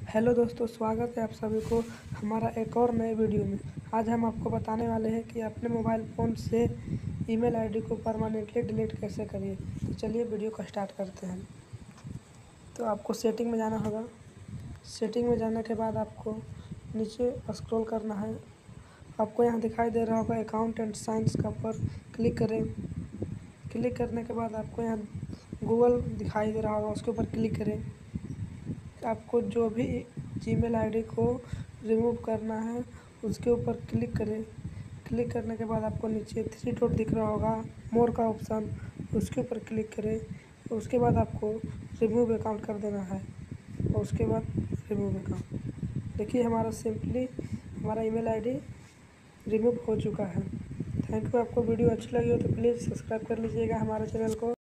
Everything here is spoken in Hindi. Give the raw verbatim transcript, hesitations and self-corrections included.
हेलो दोस्तों, स्वागत है आप सभी को हमारा एक और नए वीडियो में। आज हम आपको बताने वाले हैं कि अपने मोबाइल फ़ोन से ईमेल आईडी को परमानेंटली डिलीट कैसे करिए। तो चलिए वीडियो को स्टार्ट करते हैं। तो आपको सेटिंग में जाना होगा। सेटिंग में जाने के बाद आपको नीचे स्क्रॉल करना है। आपको यहाँ दिखाई दे रहा होगा अकाउंट एंड साइंस का पर क्लिक करें। क्लिक करने के बाद आपको यहाँ गूगल दिखाई दे रहा होगा, उसके ऊपर क्लिक करें। आपको जो भी जीमेल आईडी को रिमूव करना है उसके ऊपर क्लिक करें। क्लिक करने के बाद आपको नीचे थ्री डॉट दिख रहा होगा, मोर का ऑप्शन, उसके ऊपर क्लिक करें। उसके बाद आपको रिमूव अकाउंट कर देना है और उसके बाद रिमूव अकाउंट। देखिए हमारा सिंपली हमारा ईमेल आईडी रिमूव हो चुका है। Thank you. आपको वीडियो अच्छी लगी हो तो प्लीज़ सब्सक्राइब कर लीजिएगा हमारे चैनल को।